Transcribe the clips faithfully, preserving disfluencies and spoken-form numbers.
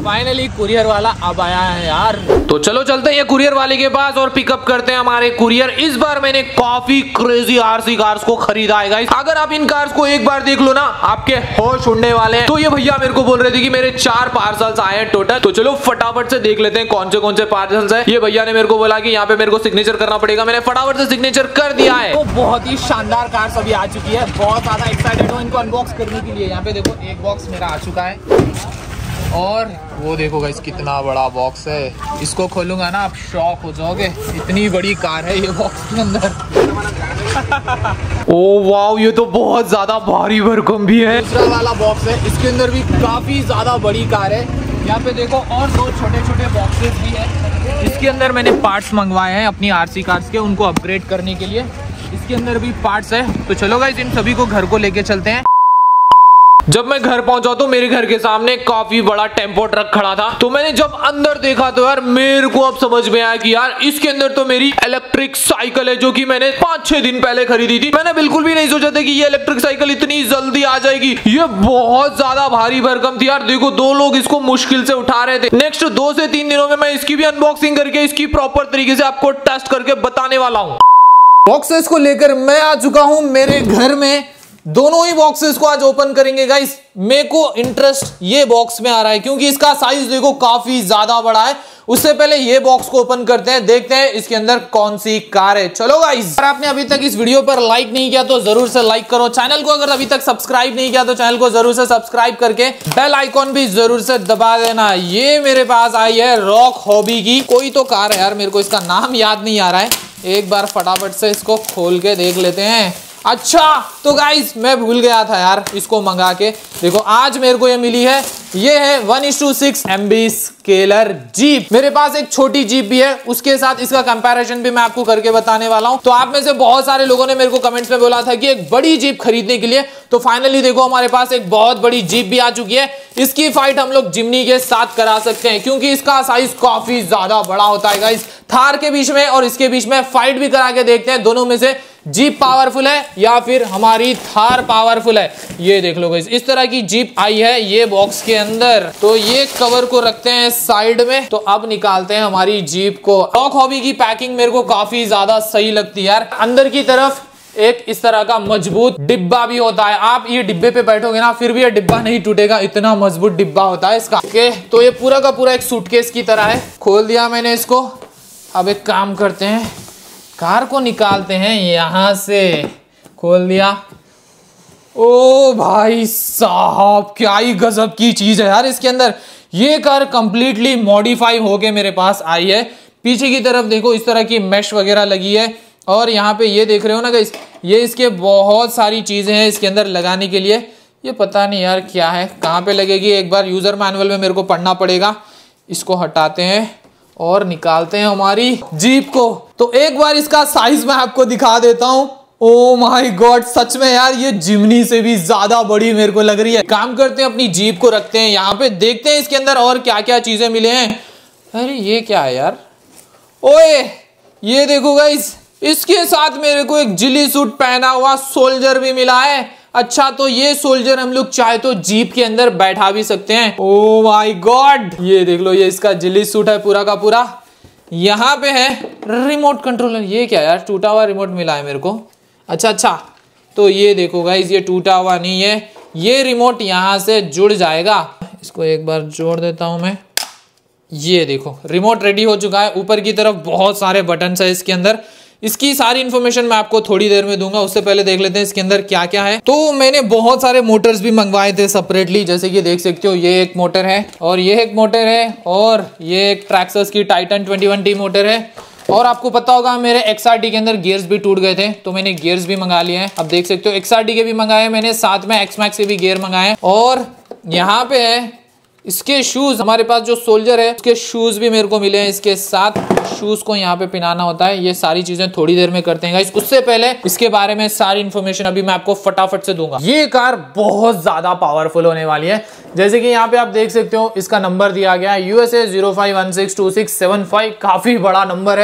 Finally courier वाला अब आया है यार। तो चलो चलते हैं ये कुरियर वाले के पास और पिकअप करते हैं हमारे कुरियर। इस बार मैंने काफी क्रेजी आरसी कार्स को खरीदा है गाइस। अगर आप इन कार्स को एक बार देख लो ना, आपके होश उड़ने वाले हैं। तो ये भैया मेरे को बोल रहे थे कि मेरे चार पार्सल्स आए हैं टोटल। तो चलो फटाफट से देख लेते हैं कौन से कौन से पार्सल्स है। ये भैया ने मेरे को बोला कि यहाँ पे मेरे को सिग्नेचर करना पड़ेगा। मैंने फटाफट से सिग्नेचर कर दिया है। तो बहुत ही शानदार कार्स अभी आ चुकी है। बहुत ज्यादा एक्साइटेड हूँ इनको अनबॉक्स करने के लिए। यहाँ पे देखो एक बॉक्स मेरा आ चुका है और वो देखो गाइस कितना बड़ा बॉक्स है। इसको खोलूंगा ना आप शॉक हो जाओगे, इतनी बड़ी कार है ये बॉक्स के अंदर। ओ वाओ, ये तो बहुत ज्यादा भारी भरकम भी है। दूसरा वाला बॉक्स है, इसके अंदर भी काफी ज्यादा बड़ी कार है। यहाँ पे देखो और दो छोटे छोटे बॉक्सेस भी है। इसके अंदर मैंने पार्ट्स मंगवाए हैं अपनी आरसी कार्स के, उनको अपग्रेड करने के लिए। इसके अंदर भी पार्ट्स है। तो चलो गाइस इन सभी को घर को लेके चलते हैं। जब मैं घर पहुंचा तो मेरे घर के सामने काफी बड़ा टेम्पो ट्रक खड़ा था। तो मैंने जब अंदर देखा तो यार मेरे को अब समझ में आया कि यार इसके अंदर तो मेरी इलेक्ट्रिक साइकिल है, जो कि मैंने पांच छह दिन पहले खरीदी थी। मैंने बिल्कुल भी नहीं सोचा था कि ये इलेक्ट्रिक साइकिल इतनी जल्दी आ जाएगी। ये बहुत ज्यादा भारी भरकम थी यार। देखो दो लोग इसको मुश्किल से उठा रहे थे। नेक्स्ट दो से तीन दिनों में मैं इसकी भी अनबॉक्सिंग करके इसकी प्रॉपर तरीके से आपको टेस्ट करके बताने वाला हूँ। बॉक्सेस को लेकर मैं आ चुका हूँ मेरे घर में। दोनों ही बॉक्सेस को आज ओपन करेंगे गाइस। मेरे को इंटरेस्ट ये बॉक्स में आ रहा है क्योंकि इसका साइज देखो काफी ज्यादा बड़ा है। उससे पहले ये बॉक्स को ओपन करते हैं, देखते हैं इसके अंदर कौन सी कार है। चलो गाइस, अगर आपने अभी तक इस वीडियो पर लाइक नहीं किया तो जरूर से लाइक करो। चैनल को अगर अभी तक सब्सक्राइब नहीं किया तो चैनल को जरूर से सब्सक्राइब करके बेल आइकॉन भी जरूर से दबा देना। ये मेरे पास आई है रॉक हॉबी की कोई तो कार है यार, मेरे को इसका नाम याद नहीं आ रहा है। एक बार फटाफट से इसको खोल के देख लेते हैं। अच्छा तो गाइस मैं भूल गया था यार इसको मंगा के। देखो आज मेरे को ये मिली है। ये है one is to six M B scaler jeep. मेरे पास एक छोटी जीप भी है, उसके साथ इसका कंपैरिजन भी मैं आपको करके बताने वाला हूं। तो आप में से बहुत सारे लोगों ने मेरे को कमेंट्स में बोला था कि एक बड़ी जीप खरीदने के लिए। तो फाइनली देखो हमारे पास एक बहुत बड़ी जीप भी आ चुकी है। इसकी फाइट हम लोग जिम्नी के साथ करा सकते हैं क्योंकि इसका साइज काफी ज्यादा बड़ा होता है गाइस। थार के बीच में और इसके बीच में फाइट भी करा के देखते हैं दोनों में से जीप पावरफुल है या फिर हमारी थार पावरफुल है। ये देख लो गाइस, इस तरह की जीप आई है ये बॉक्स के अंदर। तो ये कवर को रखते हैं साइड में। तो अब निकालते हैं हमारी जीप को। रॉक हॉबी की पैकिंग मेरे को काफी ज्यादा सही लगती है यार। अंदर की तरफ एक इस तरह का मजबूत डिब्बा भी होता है। आप ये डिब्बे पे बैठोगे ना फिर भी ये डिब्बा नहीं टूटेगा, इतना मजबूत डिब्बा होता है इसका। ओके, तो ये पूरा का पूरा एक सूटकेस की तरह है। खोल दिया मैंने इसको। अब एक काम करते हैं, कार को निकालते हैं यहां से। खोल दिया। ओ भाई साहब, क्या ही गजब की चीज है यार इसके अंदर। ये कार कंप्लीटली मॉडिफाई होके मेरे पास आई है। पीछे की तरफ देखो इस तरह की मेश वगैरह लगी है और यहाँ पे ये देख रहे हो ना गाइस, ये इसके बहुत सारी चीजें हैं इसके अंदर लगाने के लिए। ये पता नहीं यार क्या है, कहाँ पे लगेगी, एक बार यूजर मैनुअल में मेरे को पढ़ना पड़ेगा। इसको हटाते हैं और निकालते हैं हमारी जीप को। तो एक बार इसका साइज मैं आपको दिखा देता हूं। ओ माय गॉड, सच में यार ये जिम्नी से भी ज्यादा बड़ी मेरे को लग रही है। काम करते हैं अपनी जीप को रखते हैं यहाँ पे, देखते हैं इसके अंदर और क्या क्या चीजें मिले हैं। अरे ये क्या है यार, ओए ये देखो गाइस, इसके साथ मेरे को एक जिली सूट पहना हुआ सोल्जर भी मिला है। अच्छा तो ये सोल्जर हम लोग चाहे तो जीप के अंदर बैठा भी सकते हैं। ओ माय गॉड, ये देख लो, ये इसका जिली सूट है पूरा का पूरा। यहाँ पे है रिमोट कंट्रोलर। ये क्या यार, टूटा हुआ रिमोट मिला है मेरे को। अच्छा अच्छा, तो ये देखो गाइस, ये टूटा हुआ नहीं है, ये रिमोट यहाँ से जुड़ जाएगा। इसको एक बार जोड़ देता हूं मैं। ये देखो रिमोट रेडी हो चुका है। ऊपर की तरफ बहुत सारे बटन है इसके अंदर। इसकी सारी इन्फॉर्मेशन मैं आपको थोड़ी देर में दूंगा, उससे पहले देख लेते हैं इसके अंदर क्या क्या है। तो मैंने बहुत सारे मोटर्स भी मंगवाए थे सेपरेटली, जैसे कि देख सकते हो ये एक मोटर है और ये एक मोटर है और ये एक ट्रैक्सर्स की Titan twenty one T motor है। और आपको पता होगा मेरे एक्स आर टी के अंदर गियर्स भी टूट गए थे, तो मैंने गियर्स भी मंगा लिए हैं। अब देख सकते हो एक्स आर टी के भी मंगाए मैंने, साथ में एक्स मैक्स के भी गियर मंगाए। और यहाँ पे है इसके शूज, हमारे पास जो सोल्जर है उसके शूज भी मेरे को मिले हैं इसके साथ। शूज को यहाँ पे पहनाना होता है। ये सारी चीजें थोड़ी देर में करते हैं गाइस। उससे पहले इसके बारे में सारी इन्फॉर्मेशन अभी मैं आपको फटाफट से दूंगा। ये कार बहुत ज्यादा पावरफुल होने वाली है। जैसे कि यहाँ पे आप देख सकते हो इसका नंबर दिया गया है USA zero five one six two six seven five. काफी बड़ा नंबर है।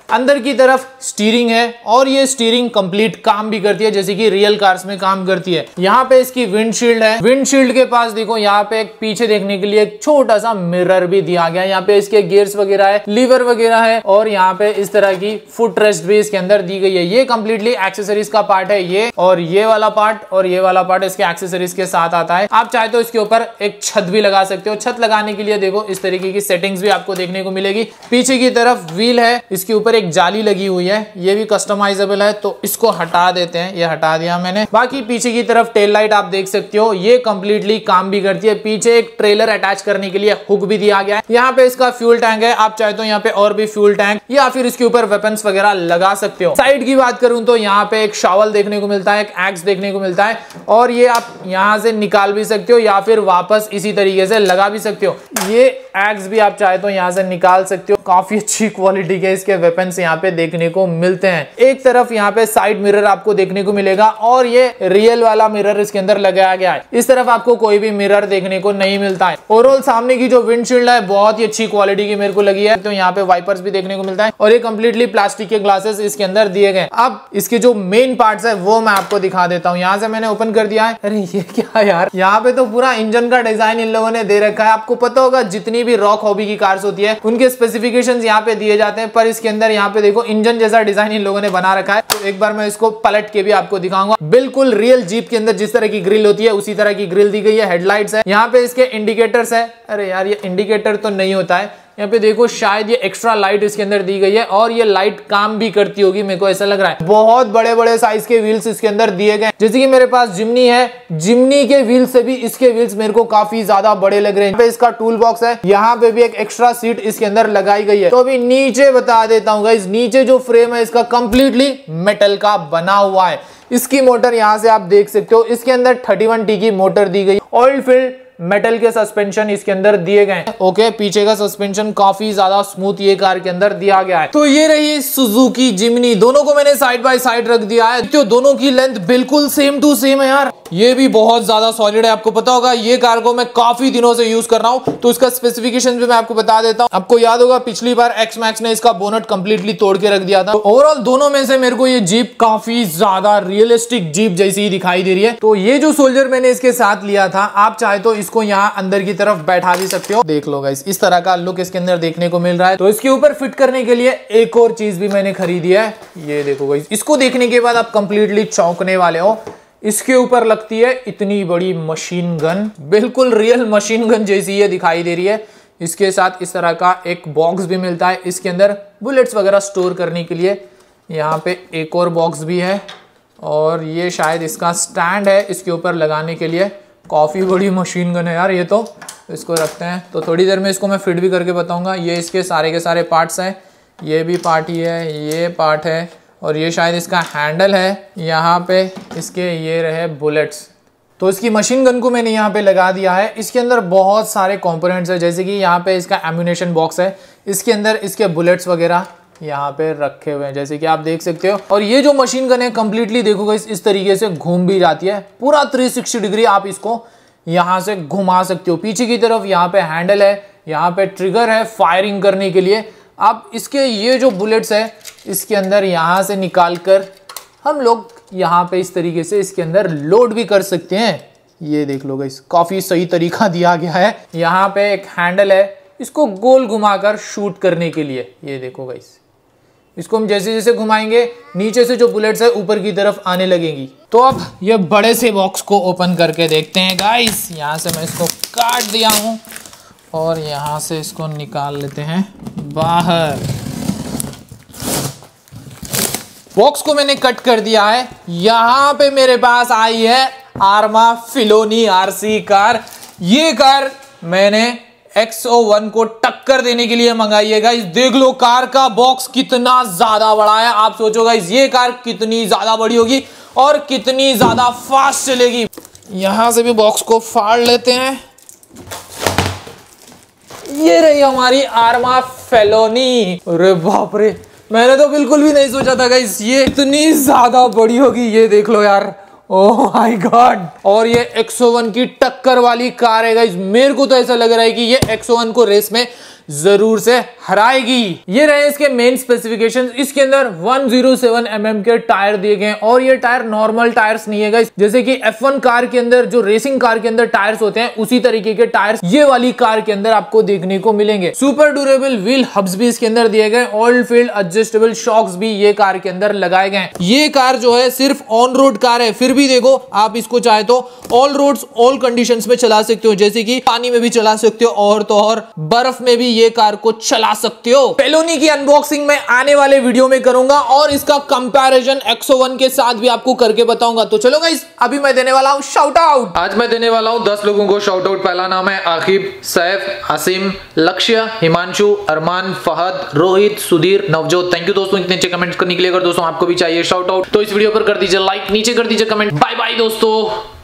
अंदर की तरफ स्टीयरिंग है और ये स्टीयरिंग कंप्लीट काम भी करती है जैसे कि रियल कार्स में काम करती है। यहाँ पे इसकी विंडशील्ड है, विंडशील्ड के पास देखो यहाँ पे एक पीछे देखने के लिए एक छोटा सा मिरर भी दिया गया है। यहाँ पे इसके गियर्स वगैरह है, लीवर वगैरह है और यहाँ पे इस तरह की फुट रेस्ट भी इसके अंदर दी गई है। ये कंप्लीटली एक्सेसरीज का पार्ट है, ये और ये वाला पार्ट और ये वाला पार्ट इसके एक्सेसरीज के साथ आता है। आप चाहे तो इसके ऊपर एक छत भी लगा सकते हो। छत लगाने के लिए देखो इस तरीके की सेटिंग्स भी आपको देखने को मिलेगी। पीछे की तरफ व्हील है, इसके ऊपर एक जाली लगी हुई है, ये भी कस्टमाइजेबल है तो इसको हटा देते हैं, ये हटा दिया मैंने। बाकी पीछे की तरफ टेल लाइट आप देख सकते हो, ये कंप्लीटली काम भी करती है। पीछे एक ट्रेलर अटैच करने के लिए हुक भी दिया गया है। यहाँ पे इसका फ्यूल टैंक है, आप चाहे तो यहाँ पे और भी फ्यूल टैंक या फिर इसके ऊपर वेपन्स वगैरह लगा सकते हो। साइड की बात करूं तो यहाँ पे एक शॉवल देखने को मिलता है, एक एक्स देखने को मिलता है और ये आप यहाँ से निकाल भी सकते हो या फिर वापस इसी तरीके से लगा भी सकते हो। ये एक्स भी आप चाहे तो यहाँ से निकाल सकते हो। काफी अच्छी क्वालिटी के इसके वेपन्स यहाँ पे देखने को मिलते हैं। एक तरफ यहाँ पे साइड मिरर आपको देखने को मिलेगा और ये रियल वाला मिरर इसके अंदर लगाया गया है। इस तरफ आपको कोई भी मिरर देखने को नहीं मिलता है। ओवरऑल सामने की जो विंडशील्ड है बहुत ही अच्छी क्वालिटी की मेरे को लगी है। तो यहाँ पे वाइपर्स भी देखने को मिलता है और ये कंप्लीटली प्लास्टिक के ग्लासेस इसके अंदर दिए गए। अब इसके जो मेन पार्ट्स है वो मैं आपको दिखा देता हूँ। यहाँ से मैंने ओपन कर दिया है। अरे ये क्या यार, यहाँ पे तो पूरा इंजन का डिजाइन इन लोगों ने दे रखा है। आपको पता होगा जितनी भी रॉक हॉबी की कार्स होती है उनके स्पेसिफिकेशंस यहाँ पे दिए जाते हैं, पर इसके अंदर यहाँ पे देखो इंजन जैसा डिजाइन इन लोगों ने बना रखा है। तो एक बार मैं इसको पलट के भी आपको दिखाऊंगा। बिल्कुल रियल जीप के अंदर जिस तरह की ग्रिल होती है उसी तरह की ग्रिल दी गई है। हेडलाइट्स है, यहाँ पे इसके इंडिकेटर्स है। अरे यार ये इंडिकेटर तो नहीं होता है, यहाँ पे देखो शायद ये एक्स्ट्रा लाइट इसके अंदर दी गई है और ये लाइट काम भी करती होगी, मेरे को ऐसा लग रहा है। बहुत बड़े बड़े साइज के व्हील्स इसके अंदर दिए गए, जैसे कि मेरे पास जिमनी है, जिमनी के व्हील्स से भी इसके व्हील्स मेरे को काफी ज्यादा बड़े लग रहे हैं। पे इसका टूल बॉक्स है, यहाँ पे भी एक एक्स्ट्रा सीट इसके अंदर लगाई गई है। तो अभी नीचे बता देता हूँ गाइस, नीचे जो फ्रेम है इसका कंप्लीटली मेटल का बना हुआ है। इसकी मोटर यहाँ से आप देख सकते हो, इसके अंदर थर्टी वन टी की मोटर दी गई। ऑयल फिल्ड मेटल के सस्पेंशन इसके अंदर दिए गए। ओके, पीछे का सस्पेंशन काफी ज्यादा स्मूथ ये कार के अंदर दिया गया है। तो ये रही सुजुकी जिमनी, दोनों को मैंने साइड बाय साइड रख दिया है। तो दोनों की लेंथ बिल्कुल सेम टू सेम है यार। ये भी बहुत ज्यादा सॉलिड है। आपको पता होगा ये कार को मैं काफी दिनों से यूज कर रहा हूँ, तो इसका स्पेसिफिकेशन भी मैं आपको बता देता हूँ। आपको याद होगा पिछली बार एक्स मैक्स ने इसका बोनट कंप्लीटली तोड़ के रख दिया था। तो ओवरऑल दोनों में से मेरे को ये जीप काफी ज्यादा रियलिस्टिक जीप जैसी ही दिखाई दे रही है। तो ये जो सोल्जर मैंने इसके साथ लिया था, आप चाहे तो इसको यहाँ अंदर की तरफ बैठा भी सकते हो। देख लो गाइस, इस तरह का लुक इसके अंदर देखने को मिल रहा है। तो इसके ऊपर फिट करने के लिए एक और चीज भी मैंने खरीदी है। ये देखो गाइस, इसको देखने के बाद आप कंप्लीटली चौंकने वाले हो। इसके ऊपर लगती है इतनी बड़ी मशीन गन, बिल्कुल रियल मशीन गन जैसी ये दिखाई दे रही है। इसके साथ इस तरह का एक बॉक्स भी मिलता है, इसके अंदर बुलेट्स वगैरह स्टोर करने के लिए। यहाँ पे एक और बॉक्स भी है और ये शायद इसका स्टैंड है इसके ऊपर लगाने के लिए। काफ़ी बड़ी मशीन गन है यार ये तो। इसको रखते हैं, तो थोड़ी देर में इसको मैं फिट भी करके बताऊंगा। ये इसके सारे के सारे पार्ट्स हैं, ये भी पार्ट ही है, ये पार्ट है और ये शायद इसका हैंडल है। यहाँ पे इसके ये रहे बुलेट्स। तो इसकी मशीन गन को मैंने यहाँ पे लगा दिया है। इसके अंदर बहुत सारे कंपोनेंट्स है, जैसे कि यहाँ पे इसका एम्यूनेशन बॉक्स है, इसके अंदर इसके बुलेट्स वगैरह यहाँ पे रखे हुए हैं जैसे कि आप देख सकते हो। और ये जो मशीन गन है कंप्लीटली देखोगे इस, इस तरीके से घूम भी जाती है, पूरा थ्री सिक्सटी डिग्री आप इसको यहाँ से घुमा सकते हो। पीछे की तरफ यहाँ पे हैंडल है, यहाँ पे ट्रिगर है फायरिंग करने के लिए। आप इसके ये जो बुलेट्स है इसके अंदर यहाँ से निकाल कर हम लोग यहाँ पे इस तरीके से इसके अंदर लोड भी कर सकते हैं। ये देख लो गाइस, काफी सही तरीका दिया गया है। यहाँ पे एक हैंडल है, इसको गोल घुमाकर शूट करने के लिए। ये देखो गाइस, इसको हम जैसे जैसे घुमाएंगे नीचे से जो बुलेट्स है ऊपर की तरफ आने लगेंगी। तो अब ये बड़े से बॉक्स को ओपन करके देखते हैं गाइस। यहाँ से मैं इसको काट दिया हूँ और यहाँ से इसको निकाल लेते हैं बाहर। बॉक्स को मैंने कट कर दिया है। यहाँ पे मेरे पास आई है आर्मा फिलोनी आरसी कार। ये कार मैंने एक्स ओ वन को टक्कर देने के लिए मंगाई है गाइस। देख लो कार का बॉक्स कितना ज्यादा बड़ा है। आप सोचो गाइस ये कार कितनी ज्यादा बड़ी होगी और कितनी ज्यादा फास्ट चलेगी। यहां से भी बॉक्स को फाड़ लेते हैं। ये रही हमारी आर्मा फेलोनी। अरे बाप रे, मैंने तो बिल्कुल भी नहीं सोचा था गाइस ये इतनी ज्यादा बड़ी होगी। ये देख लो यार, ओह माय गॉड। और ये एक्स ओ वन की टक्कर वाली कार है गाइस, मेरे को तो ऐसा लग रहा है कि ये एक्स ओ वन को रेस में जरूर से हराएगी। ये रहे इसके मेन स्पेसिफिकेशंस। इसके अंदर one zero seven M M के टायर दिए गए और ये टायर नॉर्मल टायर्स नहीं है गाइस, जैसे कि एफ वन कार के अंदर जो रेसिंग कार के अंदर टायर्स होते हैं उसी तरीके के टायर्स ये वाली कार के अंदर आपको देखने को मिलेंगे। सुपर ड्यूरेबल व्हील हब्स भी इसके अंदर दिए गए, ऑयल फील्ड एडजस्टेबल शॉक्स भी ये कार के अंदर लगाए गए। ये कार जो है सिर्फ ऑन रोड कार है, फिर भी देखो आप इसको चाहे तो ऑल रोड्स ऑल कंडीशंस में चला सकते हो, जैसे कि पानी में भी चला सकते हो और तो और बर्फ में भी ये कार को चला सकते हो। पेलोनी की अनबॉक्सिंग में आने वाले वीडियो में करूंगा और इसका कंपैरिजन एक्स ओ वन के साथ भी आपको करके बताऊंगा। तो चलो गाइस, अभी मैं देने वाला हूं शाउट आउट। आज मैं देने वाला हूं दस लोगों को शाउट आउट। पहला नाम है आकिब, सैफ, आसिम, लक्ष्य, हिमांशु, अरमान, फहद, रोहित, सुधीर, नवजोत। थैंक यू दोस्तों इतने अच्छे कमेंट्स करने के लिए। अगर दोस्तों आपको भी चाहिए शाउट आउट तो इस वीडियो पर कर दीजिए लाइक, नीचे कर दीजिए कमेंट। बाय बाय दोस्तों।